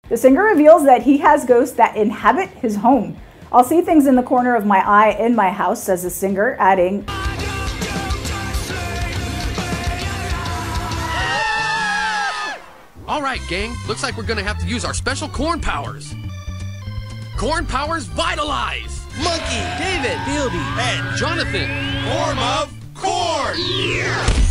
The singer reveals that he has ghosts that inhabit his home. I'll see things in the corner of my eye in my house, says the singer, adding, All right, gang. Looks like we're gonna have to use our special Korn powers. Korn powers vitalize! Monkey, David, Fieldy, and Jonathan. form of Korn!